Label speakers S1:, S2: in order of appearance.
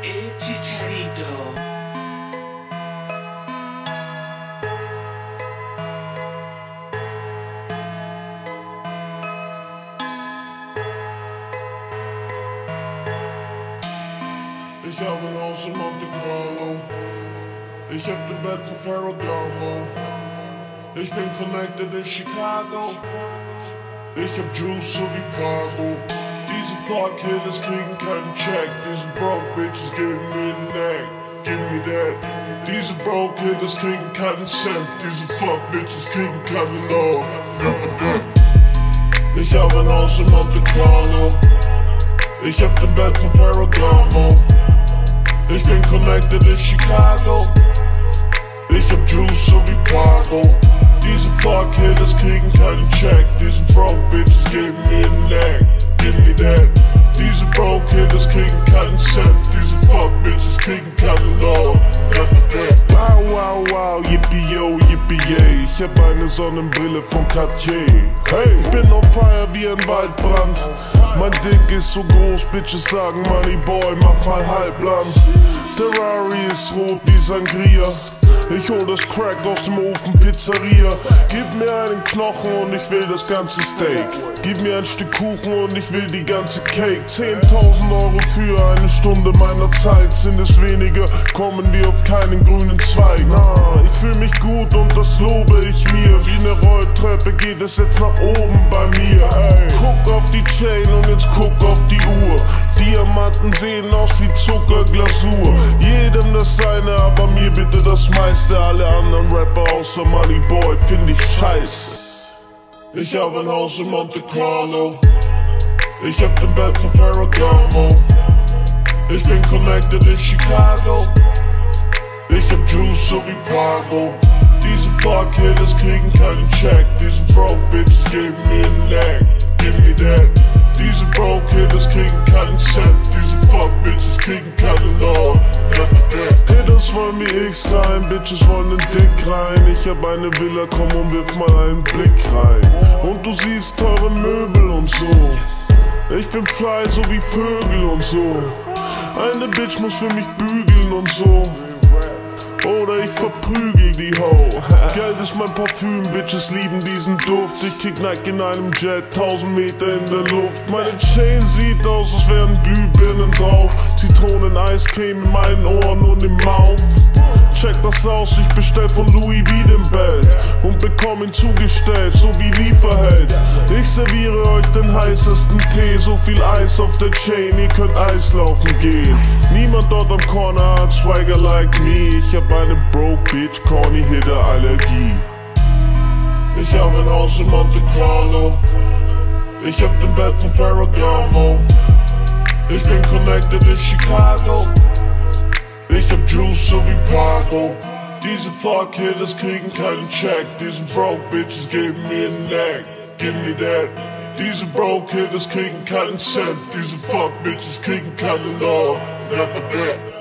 S1: El Chicharito.
S2: Ich hab ein Haus in Monte Carlo. Ich hab den Bett von Ferragamo. Ich bin connected in Chicago. Ich hab Juice so wie Pago. Diese Fuck-Hitters kriegen keinen Check. Diese Broke-Bitches geben mir den Neck. Give me that. Diese Broke-Hitters kriegen keinen Cent. Diese Fuck-Bitches kriegen keinen Law. Ich hab ein Haus in Monte Carlo. Ich hab den Bett von Ferragamo. Ich bin connected in Chicago. Ich hab Juice so wie Pago. Diese Fuck-Hitters kriegen keinen Check. Diese Broke-Bitches geben mir den Neck. Give me that. Diese Broke-Hitters kriegen keinen Cent. Diese Fuck-Bitches kriegen keinen Law.
S3: Wow, wow, wow, yippie yo, yippie yay. Ich hab eine Sonnenbrille von Cartier. Hey, ich bin on fire wie ein Waldbrand. Mein Dick ist so groß, Bitches sagen Money Boy, mach mal Halbland. Der Rari ist rot wie Sangria. Ich hol das Crack aus dem Ofen Pizzeria. Gib mir einen Knochen und ich will das ganze Steak. Gib mir ein Stück Kuchen und ich will die ganze Cake. 10.000 € für eine Stunde meiner Zeit. Sind es weniger, kommen wir auf keinen grünen Zweig. Ich fühl mich gut und das lobe ich mir. Wie eine Rolltreppe geht es jetzt nach oben bei mir. Ey. Guck auf die Chain und jetzt guck auf die Uhr. Diamanten sehen aus wie Zuckerglasur. Jedem das seine, aber mir bitte das meiste. Alle anderen Rapper außer Money Boy find ich scheiße.
S2: Ich hab ein Haus in Monte Carlo. Ich hab den Bett von Ferragamo. Ich bin connected in Chicago. Ich hab Juice so wie Pago. Diese Fuck-Hitters kriegen keinen Check. Diese Broke-Bitches geben mir den Neck. Give me that. Diese Broke-Hitters kriegen keinen Cent. Diese Fuck-Bitches kriegen keinen Law.
S3: Hitters wollen wie ich sein, Bitches wollen in Dick rein. Ich hab eine Villa, komm und wirf mal einen Blick rein. Und du siehst teure Möbel und so. Ich bin fly so wie Vögel und so. Eine Bitch muss für mich bügeln und so. Oder ich verprügel die Ho. Geld ist mein Parfüm, Bitches lieben diesen Duft. Ich kick Nike in einem Jet, 1000 Meter in der Luft. Meine Chain sieht aus, als wären Glühbirnen drauf. Zitronen-Eiscreme in meinen Ohren und im Mouth. Check das aus, ich bestell von Louis V den Belt und bekomm ihn zugestellt, so wie Lieferheld. Ich serviere euch den heißesten Tee, so viel Eis auf der Chain, ihr könnt Eislaufen gehen. Niemand dort am Corner hat Swagger like me. Ich hab eine broke Bitch, corny Hitter Allergie.
S2: Ich hab ein Haus in Monte Carlo. Ich hab den Bett von Ferragamo. Ich bin connected in Chicago. Ich hab Juice so wie Pago. Diese Fuck-Hitters kriegen keinen Check. Diese Broke-Bitches geben mir den Neck. Give me that. Diese Broke-Hitters kriegen keinen Cent. Diese Fuck-Bitches kriegen keinen Law. Never that.